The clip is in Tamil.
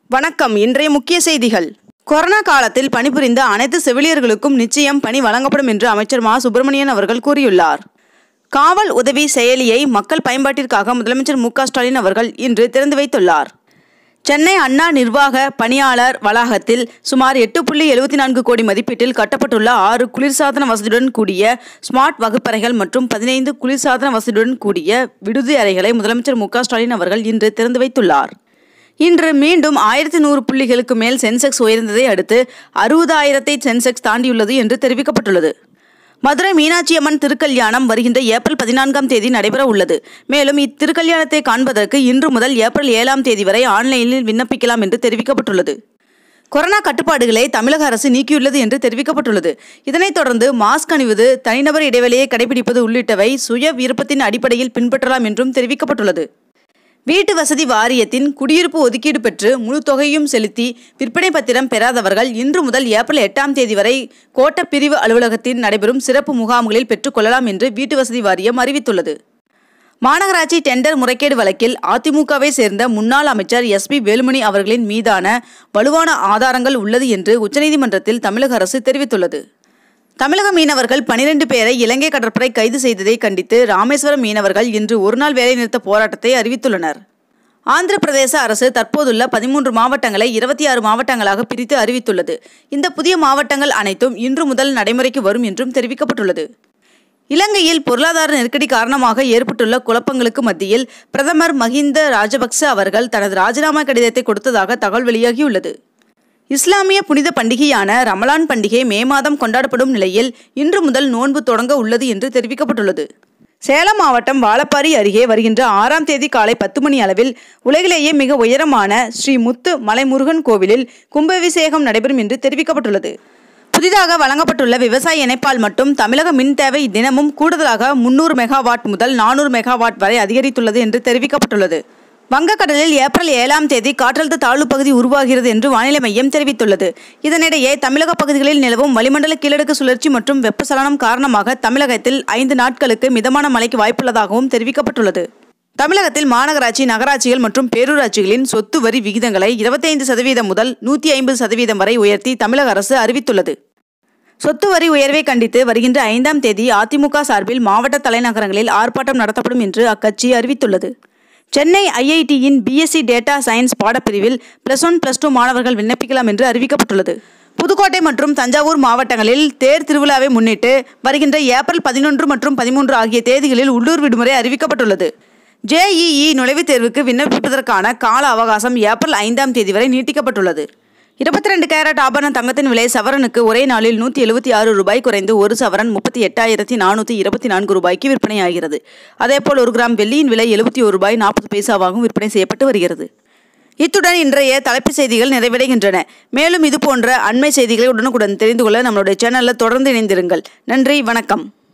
வணக்கம். இன்றைய முக்கிய செய்திகள். கொரோனா காலத்தில் பணிபுரிந்த அனைத்து செவிலியர்களுக்கும் நிச்சயம் பணி வழங்கப்படும் என்று அமைச்சர் மா. சுப்பிரமணியன் அவர்கள் கூறியுள்ளார். காவல் உதவி செயலியை மக்கள் பயன்பாட்டிற்காக முதலமைச்சர் மு. ஸ்டாலின் அவர்கள் இன்று திறந்து வைத்துள்ளார். சென்னை அண்ணா நிர்வாக பணியாளர் வளாகத்தில் சுமார் 8.74 கோடி மதிப்பீட்டில் கட்டப்பட்டுள்ள 6 குளிர்சாதன வசதியுடன் கூடிய ஸ்மார்ட் வகுப்பறைகள் மற்றும் 15 குளிர்சாதன வசதியுடன் கூடிய விடுதி அறைகளை முதலமைச்சர் மு. ஸ்டாலின் அவர்கள் இன்று திறந்து வைத்துள்ளார். இன்று மீண்டும் 1100 புள்ளிகளுக்கு மேல் சென்செக்ஸ் உயர்ந்ததை அடுத்து 60,000 சென்செக்ஸ் தாண்டியுள்ளது என்று தெரிவிக்கப்பட்டுள்ளது. மதுரை மீனாட்சி அம்மன் திருக்கல்யாணம் வருகின்ற ஏப்ரல் 14ஆம் தேதி நடைபெற உள்ளது. மேலும் இத்திருக்கல்யாணத்தை காண்பதற்கு இன்று முதல் ஏப்ரல் 7ஆம் தேதி வரை ஆன்லைனில் விண்ணப்பிக்கலாம் என்று தெரிவிக்கப்பட்டுள்ளது. கொரோனா கட்டுப்பாடுகளை தமிழக அரசு நீக்கியுள்ளது என்று தெரிவிக்கப்பட்டுள்ளது. இதனைத் தொடர்ந்து மாஸ்க் அணிவது, தனிநபர் இடைவெளியை கடைபிடிப்பது உள்ளிட்டவை சுய விருப்பத்தின் அடிப்படையில் பின்பற்றலாம் என்றும் தெரிவிக்கப்பட்டுள்ளது. வீட்டு வசதி வாரியத்தின் குடியிருப்பு ஒதுக்கீடு பெற்று முழு தொகையும் செலுத்தி விற்பனை பத்திரம் பெறாதவர்கள் இன்று முதல் ஏப்ரல் 8ஆம் தேதி வரை கோட்ட பிரிவு அலுவலகத்தில் நடைபெறும் சிறப்பு முகாம்களில் பெற்றுக்கொள்ளலாம் என்று வீட்டு வசதி வாரியம் அறிவித்துள்ளது. மாநகராட்சி டெண்டர் முறைகேடு வழக்கில் அதிமுகவை சேர்ந்த முன்னாள் அமைச்சர் SP வேலுமணி அவர்களின் மீதான வலுவான ஆதாரங்கள் உள்ளது என்று உச்சநீதிமன்றத்தில் தமிழக அரசு தெரிவித்துள்ளது. தமிழக மீனவர்கள் 12 பேரை இலங்கை கடற்படை கைது செய்ததை கண்டித்து ராமேஸ்வரம் மீனவர்கள் இன்று ஒருநாள் வேலைநிறுத்த போராட்டத்தை அறிவித்துள்ளனர். ஆந்திர பிரதேச அரசு தற்போதுள்ள 13 மாவட்டங்களை 26 மாவட்டங்களாக பிரித்து அறிவித்துள்ளது. இந்த புதிய மாவட்டங்கள் அனைத்தும் இன்று முதல் நடைமுறைக்கு வரும் என்றும் தெரிவிக்கப்பட்டுள்ளது. இலங்கையில் பொருளாதார நெருக்கடி காரணமாக ஏற்பட்டுள்ள குழப்பங்களுக்கு மத்தியில் பிரதமர் மஹிந்த ராஜபக்ச அவர்கள் தனது ராஜினாமா கடிதத்தை கொடுத்ததாக தகவல் வெளியாகியுள்ளது. இஸ்லாமிய புனித பண்டிகையான ரமலான் பண்டிகை மே மாதம் கொண்டாடப்படும் நிலையில் இன்று முதல் நோன்பு தொடங்க உள்ளது என்று தெரிவிக்கப்பட்டுள்ளது. சேலம் மாவட்டம் வாழப்பாடி அருகே வருகின்ற 6ஆம் தேதி காலை 10 மணி அளவில் உலகிலேயே மிக உயரமான ஸ்ரீ முத்து மலைமுருகன் கோவிலில் கும்பாபிஷேகம் நடைபெறும் என்று தெரிவிக்கப்பட்டுள்ளது. புதிதாக வழங்கப்பட்டுள்ள விவசாய இணைப்பால் மட்டும் தமிழக மின் தேவை தினமும் கூடுதலாக 300 மெகாவாட் முதல் 400 மெகாவாட் வரை அதிகரித்துள்ளது என்று தெரிவிக்கப்பட்டுள்ளது. வங்கக்கடலில் ஏப்ரல் 7ஆம் தேதி காற்றழுத்த தாழ்வு பகுதி உருவாகிறது என்று வானிலை மையம் தெரிவித்துள்ளது. இதனிடையே தமிழக பகுதிகளில் நிலவும் வளிமண்டல கீழடுக்கு சுழற்சி மற்றும் வெப்பச்சலனம் காரணமாக தமிழகத்தில் 5 நாட்களுக்கு மிதமான மழைக்கு வாய்ப்புள்ளதாகவும் தெரிவிக்கப்பட்டுள்ளது. தமிழகத்தில் மாநகராட்சி, நகராட்சிகள் மற்றும் பேரூராட்சிகளின் சொத்து வரி விகிதங்களை 25% முதல் 150% வரை உயர்த்தி தமிழக அரசு அறிவித்துள்ளது. சொத்து வரி உயர்வை கண்டித்து வருகின்ற 5ஆம் தேதி அதிமுக சார்பில் மாவட்ட தலைநகரங்களில் ஆர்ப்பாட்டம் நடத்தப்படும் என்று அக்கட்சி அறிவித்துள்ளது. சென்னை IITயின் BSc டேட்டா சயின்ஸ் பாடப்பிரிவில் +1, +2 மாணவர்கள் விண்ணப்பிக்கலாம் என்று அறிவிக்கப்பட்டுள்ளது. புதுக்கோட்டை மற்றும் தஞ்சாவூர் மாவட்டங்களில் தேர் திருவிழாவை முன்னிட்டு வருகின்ற ஏப்ரல் 11 மற்றும் 13 ஆகிய தேதிகளில் உள்ளூர் விடுமுறை அறிவிக்கப்பட்டுள்ளது. JEE நுழைவுத் தேர்வுக்கு விண்ணப்பிப்பதற்கான கால அவகாசம் ஏப்ரல் 5ஆம் தேதி வரை நீட்டிக்கப்பட்டுள்ளது. 22 கேரட் ஆபரண தங்கத்தின் விலை சவரனுக்கு ஒரே நாளில் ₹176 குறைந்து 1 சவரன் 38,424 ரூபாய்க்கு விற்பனையாகிறது. அதேபோல் 1 கிராம் வெள்ளியின் விலை ₹71.40 விற்பனை செய்யப்பட்டு வருகிறது. இத்துடன் இன்றைய தலைப்புச் செய்திகள் நிறைவடைகின்றன. மேலும் இதுபோன்ற அண்மை செய்திகளை உடனுக்குடன் தெரிந்து கொள்ள நம்மளுடைய சேனலில் தொடர்ந்து இணைந்திருங்கள். நன்றி, வணக்கம்.